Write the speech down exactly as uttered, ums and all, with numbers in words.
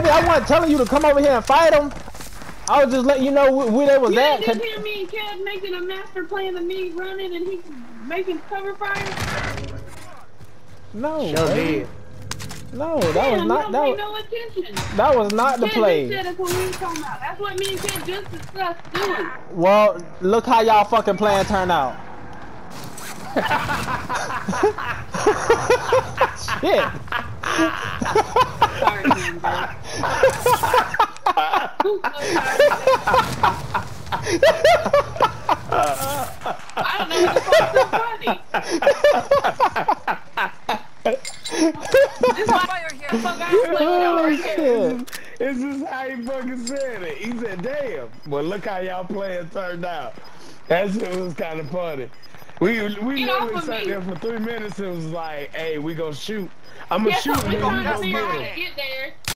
me, I wasn't telling you to come over here and fight them. I was just letting you know where they was you at. You didn't hear me and Kev making a master plan of me running and he making cover fire? No. Sure did. No, that Damn, was not that. Pay Was, no attention. That was not the Kev play. Said that's what we were talking about. That's what me and Kev just discussed doing. Well, look how y'all fucking plan turned out. Shit. Sorry, man, bro. I don't know what the fuck's so funny. This is why you're here. Fuck, I ain't playing Oh, right here. shit. This is how he fucking said it. He said, damn. Well, look how y'all playing turned out. That shit was kind of funny. We we Get literally off of sat me. there for three minutes and was like, hey, we gonna shoot. I'm gonna Guess shoot what? and We then you trying to go figure out how get to him. get there.